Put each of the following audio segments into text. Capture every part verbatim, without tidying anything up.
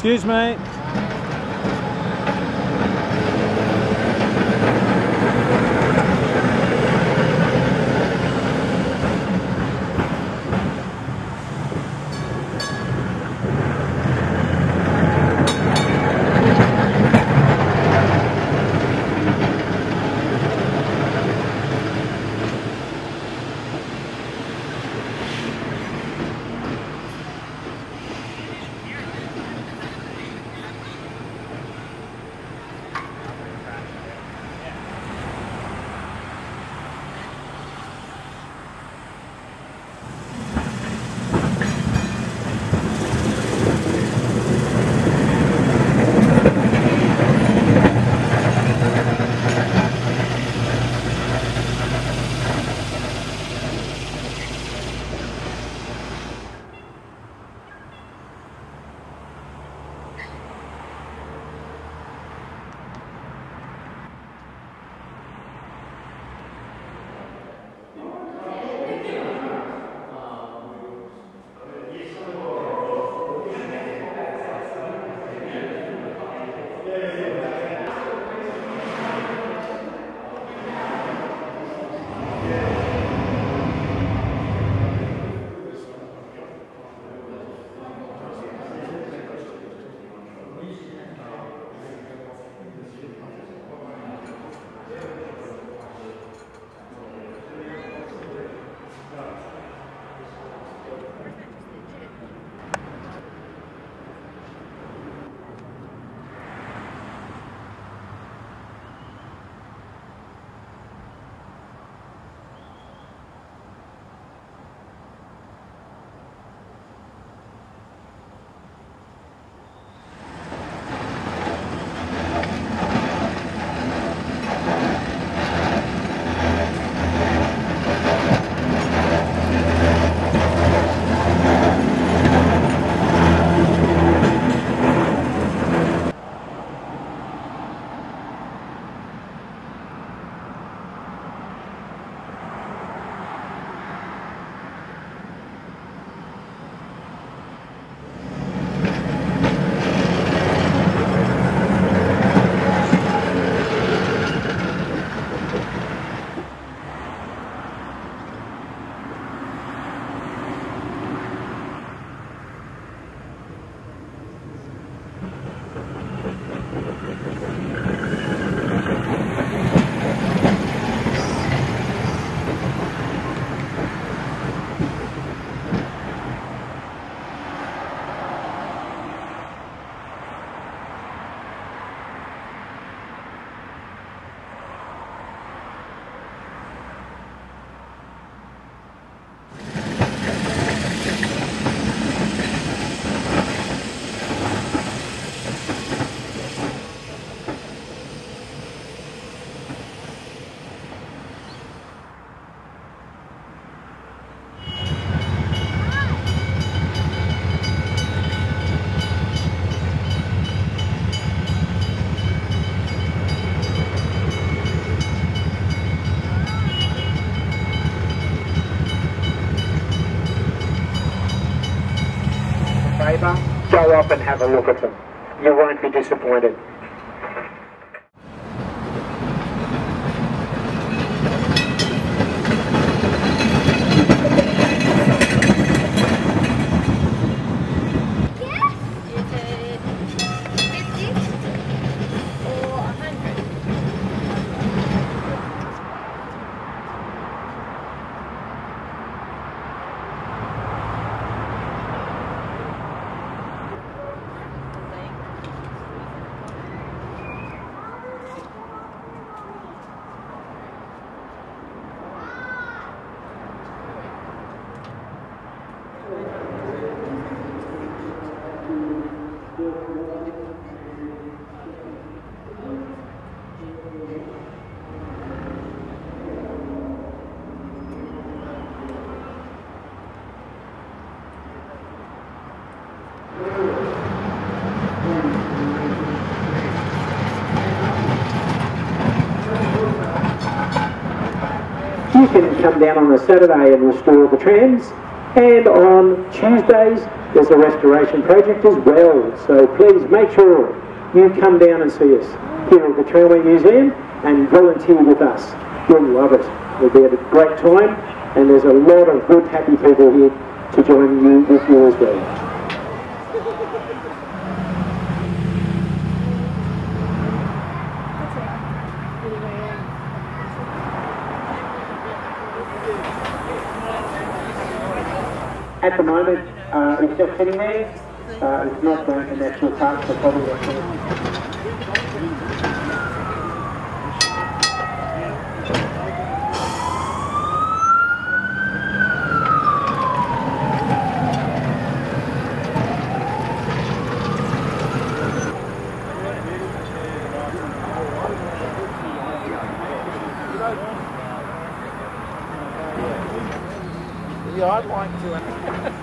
Excuse me. Go up and have a look at them. You won't be disappointed. You can come down on a Saturday and restore the trams, and on Tuesdays there's a restoration project as well. So please make sure you come down and see us here at the Tramway Museum and volunteer with us. You'll love it. We'll be at a great time, and there's a lot of good, happy people here to join you with you as well. At the moment, uh, it's just sitting there. Uh, it's not going to national park, so probably not going to. Yeah, I'd like to.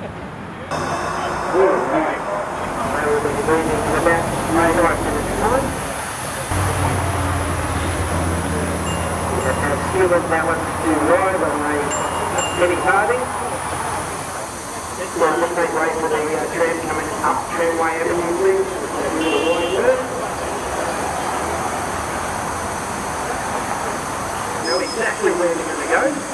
That one to ride on a mini carving. Well, let's make way for the uh, tram coming up Tramway Avenue, please. Know exactly where they're going to go.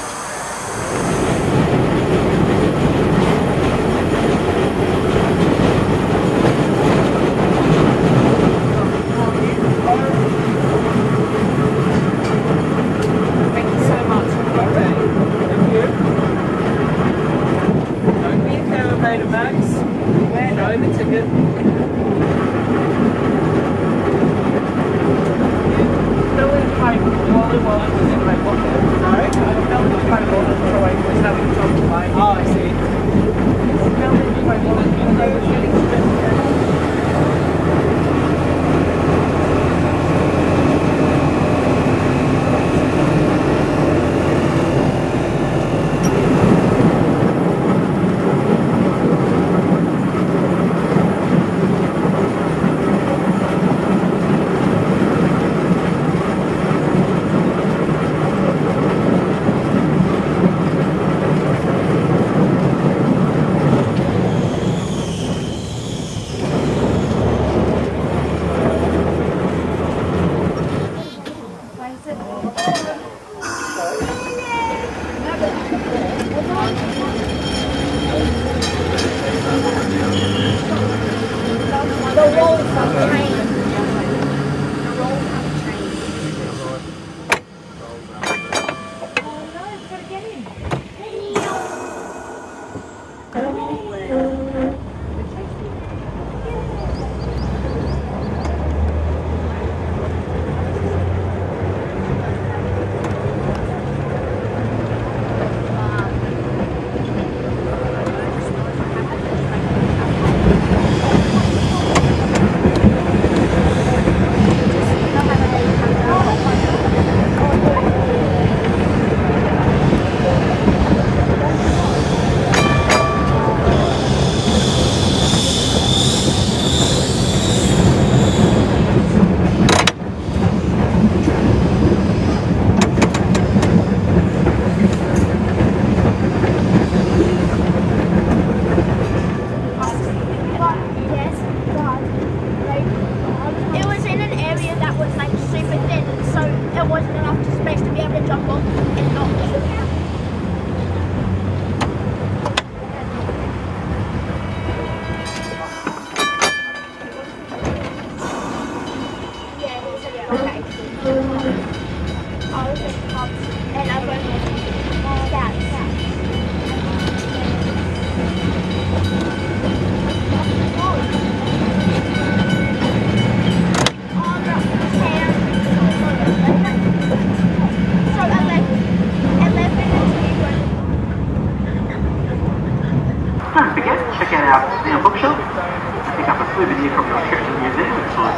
Don't forget, check out our bookshop, pick up a souvenir from the Cockatoo Museum, it's all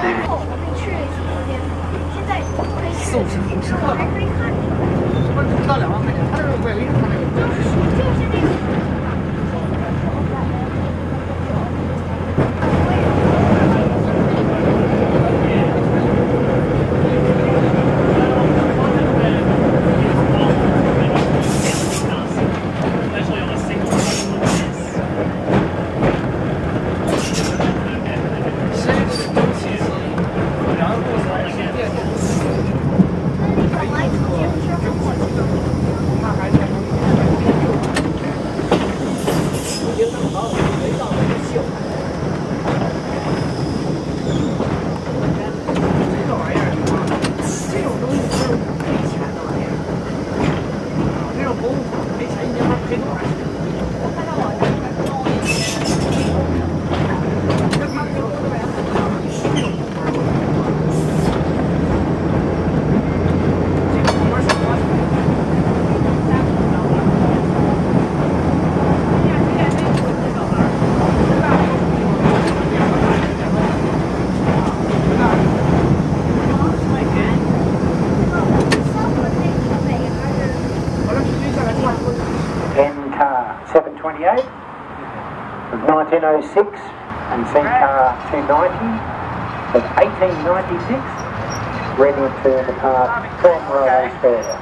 twenty-eight of nineteen oh six and C car two ninety of eighteen ninety-six, ready to depart from Railway Square.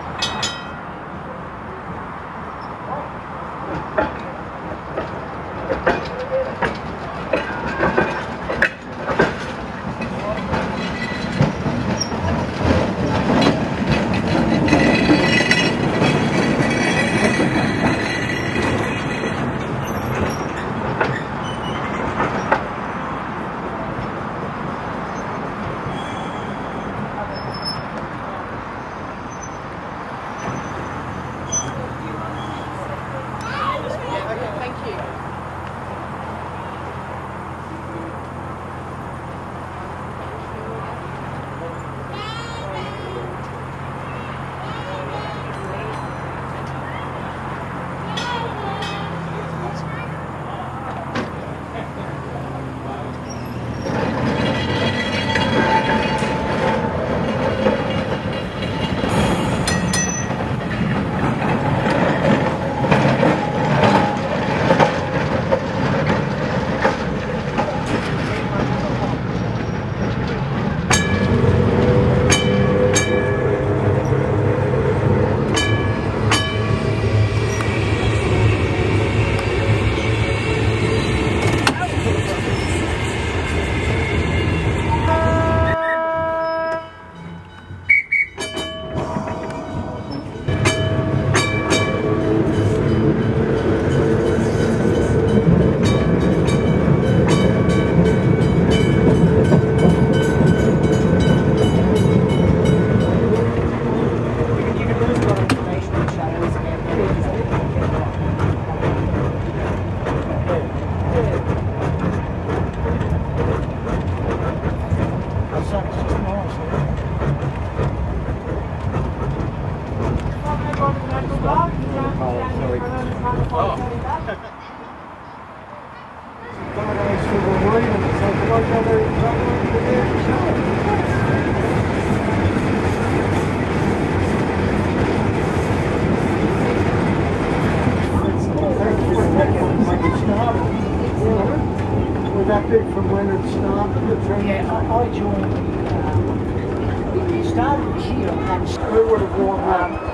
From when it started? Yeah, I, I joined, um, it started here and Who would have worn that? um,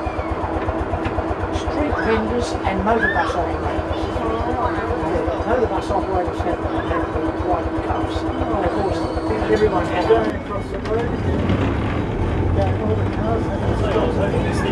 street vendors and motor bus operators. Yeah, motor bus operators had had the private cars. And of course, everyone had Going across the road, going all the cars, and it's